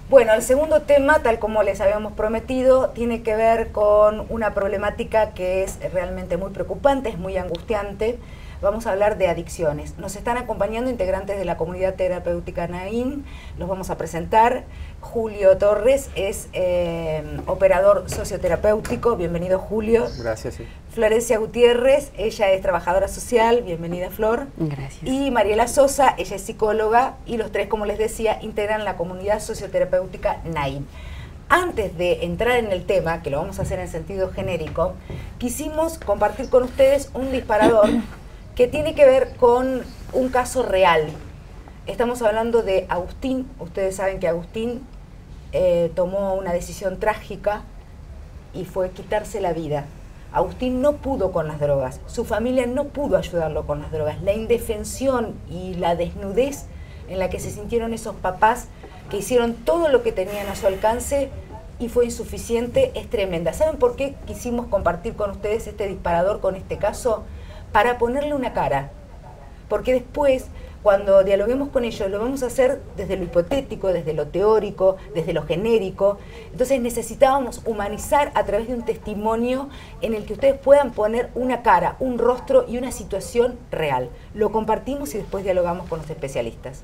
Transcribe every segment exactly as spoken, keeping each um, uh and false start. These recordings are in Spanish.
Bueno, el segundo tema, tal como les habíamos prometido, tiene que ver con una problemática que es realmente muy preocupante, es muy angustiante. Vamos a hablar de adicciones. Nos están acompañando integrantes de la comunidad terapéutica Naim, los vamos a presentar. Julio Torres es eh, operador socioterapéutico, bienvenido Julio. Gracias. Sí. Florencia Gutiérrez, ella es trabajadora social, bienvenida Flor. Gracias. Y Mariela Sosa, ella es psicóloga, y los tres, como les decía, integran la comunidad socioterapéutica Naim. Antes de entrar en el tema, que lo vamos a hacer en sentido genérico, quisimos compartir con ustedes un disparador que tiene que ver con un caso real. Estamos hablando de Agustín. Ustedes saben que Agustín eh, tomó una decisión trágica y fue quitarse la vida. Agustín no pudo con las drogas, su familia no pudo ayudarlo con las drogas. La indefensión y la desnudez en la que se sintieron esos papás que hicieron todo lo que tenían a su alcance y fue insuficiente es tremenda. ¿Saben por qué quisimos compartir con ustedes este disparador con este caso? Para ponerle una cara. Porque después, cuando dialoguemos con ellos, lo vamos a hacer desde lo hipotético, desde lo teórico, desde lo genérico. Entonces necesitábamos humanizar a través de un testimonio en el que ustedes puedan poner una cara, un rostro y una situación real. Lo compartimos y después dialogamos con los especialistas.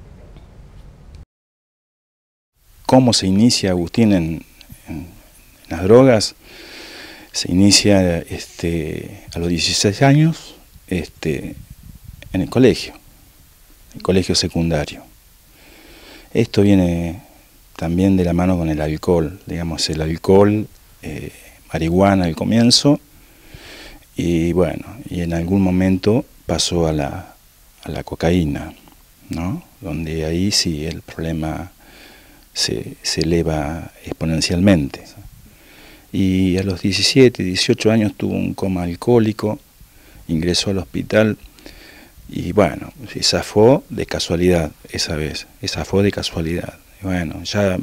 ¿Cómo se inicia Agustín en, en, en las drogas? Se inicia este, a los dieciséis años este, en el colegio. El colegio secundario. Esto viene también de la mano con el alcohol, digamos, el alcohol, eh, marihuana al comienzo, y bueno, y en algún momento pasó a la, a la cocaína, ¿no? Donde ahí sí el problema se, se eleva exponencialmente. Y a los diecisiete, dieciocho años tuvo un coma alcohólico, ingresó al hospital. Y bueno, se zafó de casualidad esa vez, se zafó de casualidad. Y bueno, ya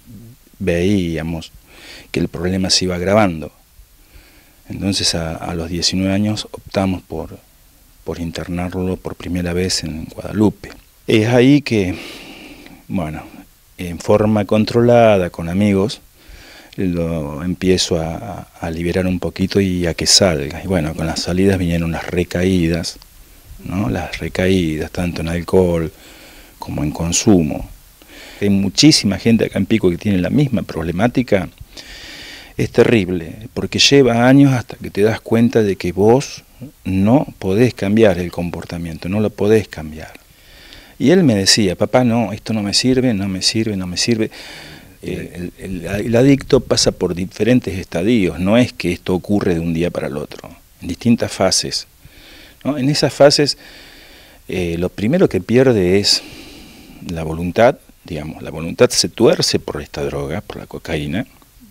veíamos que el problema se iba agravando. Entonces a, a los diecinueve años optamos por, por internarlo por primera vez en Guadalupe. Es ahí que, bueno, en forma controlada, con amigos, lo empiezo a, a liberar un poquito y a que salga. Y bueno, con las salidas vinieron las recaídas, ¿no? Las recaídas, tanto en alcohol como en consumo. Hay muchísima gente acá en Pico que tiene la misma problemática. Es terrible, porque lleva años hasta que te das cuenta de que vos no podés cambiar el comportamiento, no lo podés cambiar. Y él me decía, papá, no, esto no me sirve, no me sirve, no me sirve. El, el, el adicto pasa por diferentes estadios, no es que esto ocurre de un día para el otro, en distintas fases. ¿No? En esas fases, eh, lo primero que pierde es la voluntad, digamos, la voluntad se tuerce por esta droga, por la cocaína,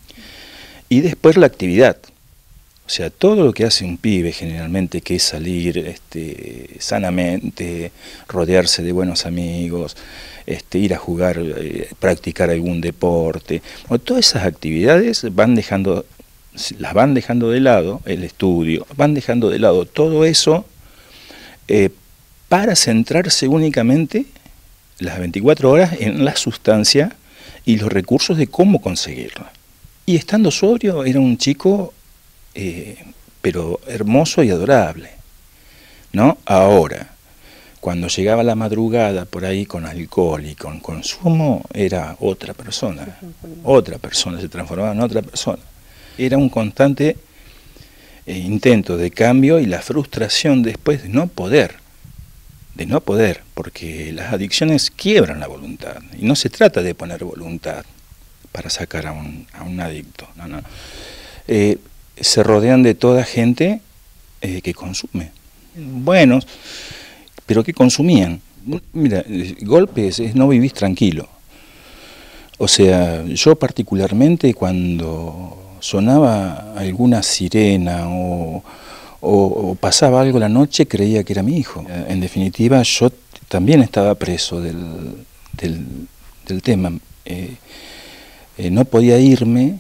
y después la actividad. O sea, todo lo que hace un pibe generalmente, que es salir este, sanamente, rodearse de buenos amigos, este, ir a jugar, eh, practicar algún deporte, bueno, todas esas actividades van dejando, las van dejando de lado, el estudio, van dejando de lado todo eso, Eh, para centrarse únicamente las veinticuatro horas en la sustancia y los recursos de cómo conseguirla. Y estando sobrio era un chico, eh, pero hermoso y adorable, ¿no? Ahora, cuando llegaba la madrugada por ahí con alcohol y con consumo, era otra persona, otra persona, se transformaba en otra persona. Era un constante Eh, intento de cambio y la frustración después de no poder, de no poder, porque las adicciones quiebran la voluntad, y no se trata de poner voluntad para sacar a un, a un adicto, no, no. Eh, se rodean de toda gente eh, que consume, buenos, pero que consumían. Mira, golpes es no vivís tranquilo. O sea, yo particularmente cuando sonaba alguna sirena o, o, o pasaba algo la noche, creía que era mi hijo. En definitiva, yo también estaba preso del, del, del tema. Eh, eh, no podía irme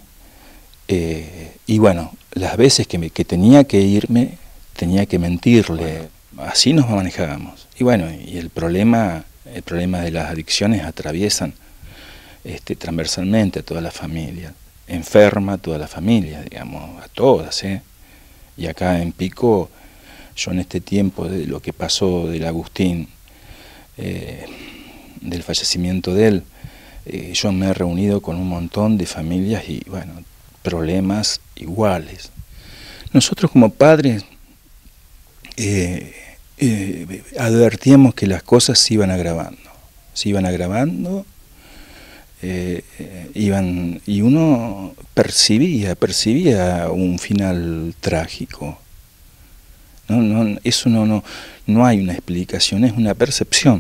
eh, y bueno, las veces que, me, que tenía que irme, tenía que mentirle. Así nos manejábamos. Y bueno, y el problema, el problema de las adicciones atraviesan este, transversalmente a toda la familia, enferma a toda la familia, digamos, a todas, ¿eh? Y acá en Pico, yo en este tiempo de lo que pasó del Agustín, eh, del fallecimiento de él, eh, yo me he reunido con un montón de familias y, bueno, problemas iguales. Nosotros como padres eh, eh, advertíamos que las cosas se iban agravando, se iban agravando, eh, eh, iban, y uno percibía, percibía un final trágico. No, no, eso no, no, no hay una explicación, es una percepción.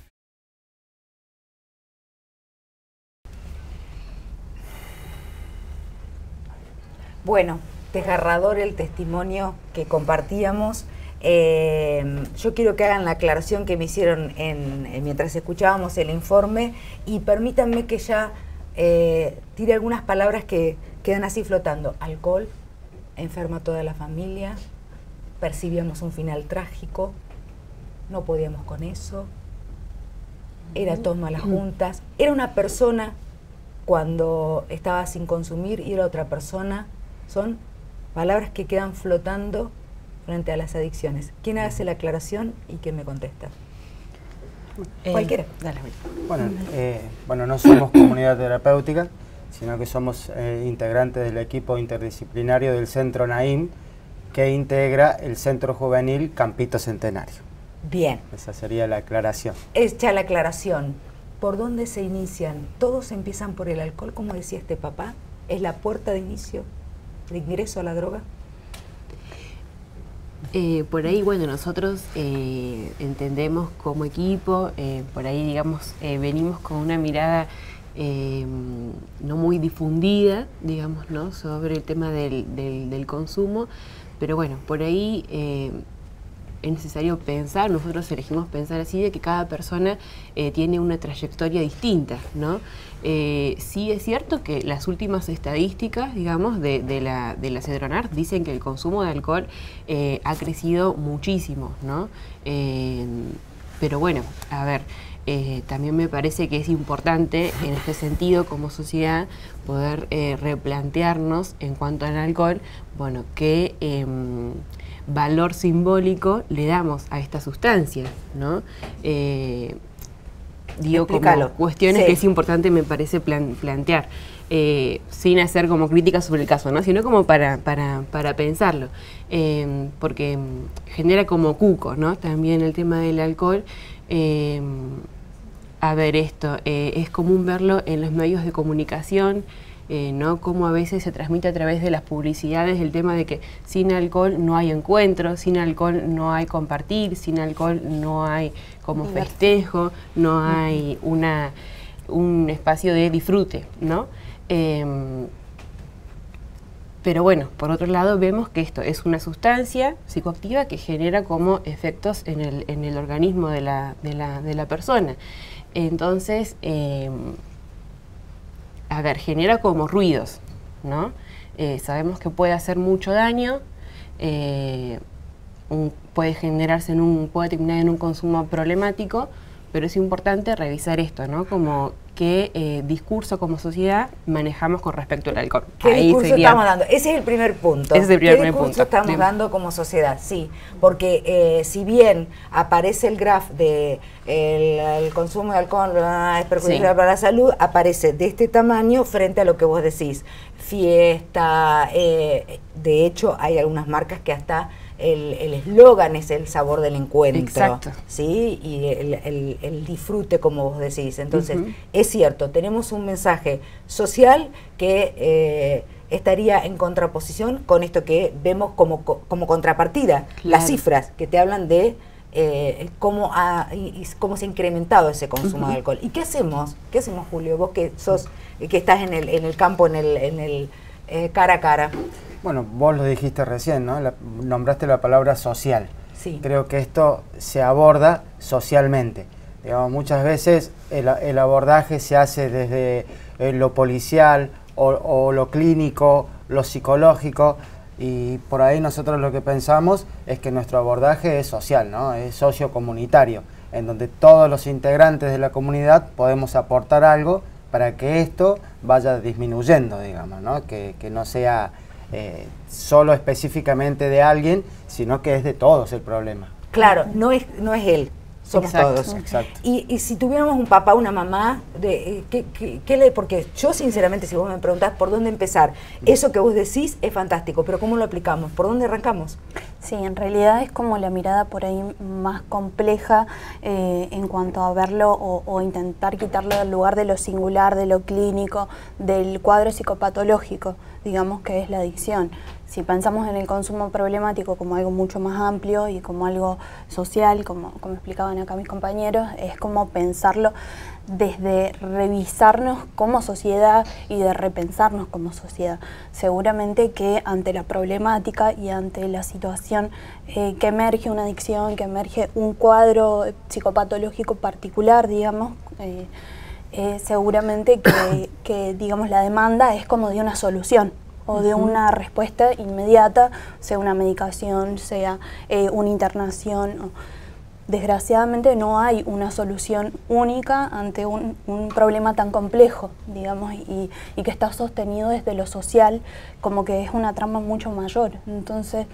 Bueno, desgarrador el testimonio que compartíamos. Eh, yo quiero que hagan la aclaración que me hicieron en, en, mientras escuchábamos el informe, y permítanme que ya eh, tire algunas palabras que quedan así flotando. Alcohol, enferma toda la familia, percibíamos un final trágico, no podíamos con eso, era toma las juntas, era una persona cuando estaba sin consumir y era otra persona. Son palabras que quedan flotando frente a las adicciones. ¿Quién hace la aclaración y quién me contesta? Eh, Cualquiera. Dale. Bueno, eh, bueno, no somos comunidad terapéutica, sino que somos eh, integrantes del equipo interdisciplinario del Centro Naim, que integra el Centro Juvenil Campito Centenario. Bien. Esa sería la aclaración. Hecha la aclaración, ¿por dónde se inician? ¿Todos empiezan por el alcohol, como decía este papá? ¿Es la puerta de inicio, de ingreso a la droga? Eh, por ahí, bueno, nosotros eh, entendemos como equipo, eh, por ahí, digamos, eh, venimos con una mirada eh, no muy difundida, digamos, ¿no?, sobre el tema del, del, del consumo, pero bueno, por ahí eh, es necesario pensar, nosotros elegimos pensar así, de que cada persona eh, tiene una trayectoria distinta, ¿no? Eh, sí es cierto que las últimas estadísticas, digamos, de, de la, de la Cedronar dicen que el consumo de alcohol eh, ha crecido muchísimo, ¿no? Eh, pero bueno, a ver, eh, también me parece que es importante en este sentido como sociedad poder eh, replantearnos en cuanto al alcohol, bueno, qué eh, valor simbólico le damos a esta sustancia, ¿no? Eh, digo, Explícalo. Como cuestiones sí. que es importante, me parece, plan, plantear, eh, sin hacer como críticas sobre el caso, ¿no?, sino como para, para, para pensarlo, eh, porque genera como cuco, ¿no?, también el tema del alcohol. Eh, a ver, esto, eh, es común verlo en los medios de comunicación, Eh, ¿no?, cómo a veces se transmite a través de las publicidades el tema de que sin alcohol no hay encuentro, sin alcohol no hay compartir, sin alcohol no hay como festejo, no hay una, un espacio de disfrute, ¿no? Eh, pero bueno, por otro lado vemos que esto es una sustancia psicoactiva que genera como efectos en el, en el organismo de la, de la, de la persona. Entonces, eh, a ver, genera como ruidos, ¿no? Eh, sabemos que puede hacer mucho daño, eh, un, puede generarse en un, puede terminar en un consumo problemático, pero es importante revisar esto, ¿no? Como qué eh, discurso como sociedad manejamos con respecto al alcohol. ¿Qué Ahí discurso sería, estamos dando? Ese es el primer punto. Ese es el primer ¿Qué discurso punto? estamos Sí. dando como sociedad? Sí, porque eh, si bien aparece el graph de el, el consumo de alcohol ah, es perjudicial sí. para la salud, aparece de este tamaño frente a lo que vos decís, fiesta, eh, de hecho hay algunas marcas que hasta el eslogan es el sabor del encuentro. Exacto. ¿Sí? Y el, el, el disfrute, como vos decís. Entonces, uh-huh. es cierto, tenemos un mensaje social que eh, estaría en contraposición con esto que vemos como, como contrapartida, claro. las cifras que te hablan de eh, cómo, ha, y, y cómo se ha incrementado ese consumo uh-huh. de alcohol. ¿Y qué hacemos? ¿Qué hacemos, Julio? Vos que sos, que estás en el, en el campo, en el, en el eh, cara a cara. Bueno, vos lo dijiste recién, ¿no? La, nombraste la palabra social. Sí. Creo que esto se aborda socialmente. Digamos, muchas veces el, el abordaje se hace desde eh, lo policial o, o lo clínico, lo psicológico, y por ahí nosotros lo que pensamos es que nuestro abordaje es social, ¿no? Es sociocomunitario, en donde todos los integrantes de la comunidad podemos aportar algo para que esto vaya disminuyendo, digamos, ¿no? Que, que no sea eh, solo específicamente de alguien, sino que es de todos el problema. Claro, no es, no es él. Somos exacto, todos. Exacto. Y, y si tuviéramos un papá, una mamá, de, eh, ¿qué, qué, qué le, porque yo sinceramente, si vos me preguntás por dónde empezar, eso que vos decís es fantástico, pero ¿cómo lo aplicamos? ¿Por dónde arrancamos? Sí, en realidad es como la mirada por ahí más compleja eh, en cuanto a verlo o, o intentar quitarlo del lugar de lo singular, de lo clínico, del cuadro psicopatológico, digamos que es la adicción. Si pensamos en el consumo problemático como algo mucho más amplio y como algo social, como, como explicaban acá mis compañeros, es como pensarlo desde revisarnos como sociedad y de repensarnos como sociedad. Seguramente que ante la problemática y ante la situación eh, que emerge una adicción, que emerge un cuadro psicopatológico particular, digamos, eh, eh, seguramente que, que digamos, la demanda es como de una solución o de una respuesta inmediata, sea una medicación, sea eh, una internación. O, desgraciadamente no hay una solución única ante un, un problema tan complejo, digamos, y, y que está sostenido desde lo social, como que es una trama mucho mayor. Entonces,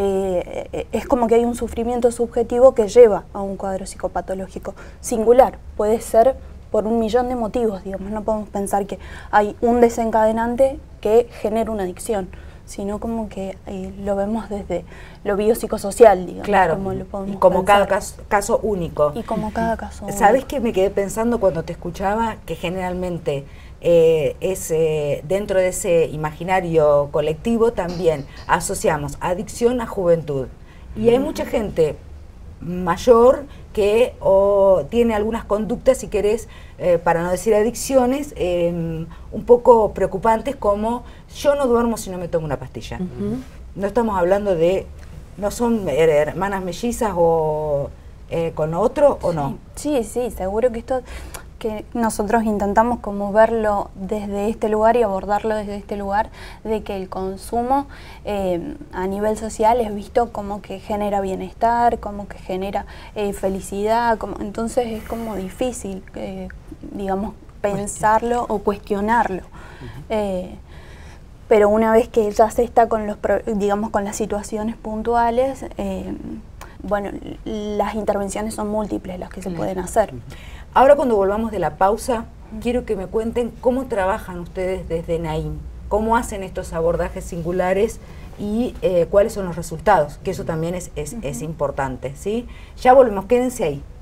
eh, es como que hay un sufrimiento subjetivo que lleva a un cuadro psicopatológico singular. Puede ser por un millón de motivos, digamos, no podemos pensar que hay un desencadenante que genera una adicción, sino como que eh, lo vemos desde lo biopsicosocial, digamos. Claro, como lo podemos y como pensar. cada caso, caso único. Y como cada caso único. ¿Sabes qué me quedé pensando cuando te escuchaba? Que generalmente eh, es, eh, dentro de ese imaginario colectivo también asociamos adicción a juventud. Y hay mucha gente mayor que o tiene algunas conductas, si querés, eh, para no decir adicciones, eh, un poco preocupantes, como yo no duermo si no me tomo una pastilla. Uh-huh. No estamos hablando de, no son hermanas mellizas o eh, con otro o no. Sí, sí, seguro que esto, que nosotros intentamos como verlo desde este lugar y abordarlo desde este lugar, de que el consumo eh, a nivel social es visto como que genera bienestar, como que genera eh, felicidad, como, entonces es como difícil, eh, digamos, pensarlo o cuestionarlo. Uh-huh. eh, pero una vez que ya se está con los, digamos, con las situaciones puntuales, eh, bueno, las intervenciones son múltiples las que se pueden hacer. Ahora, cuando volvamos de la pausa, quiero que me cuenten cómo trabajan ustedes desde Naim, cómo hacen estos abordajes singulares y eh, cuáles son los resultados, que eso también es, es, uh-huh. es importante, ¿sí? Ya volvemos, quédense ahí.